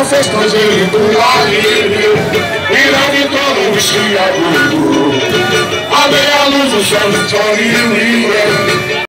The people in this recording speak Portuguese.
festejem do alívio e na vitória o esquiador. A meia luz, o sol, o sol e o